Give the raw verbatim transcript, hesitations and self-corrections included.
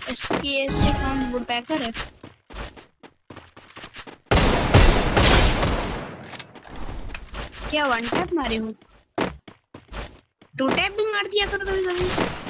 इसकी ऐसे कौन वुड पैकर है? क्या वन टैप मारे हो? टू टैप भी मार दिया करो कभी कभी।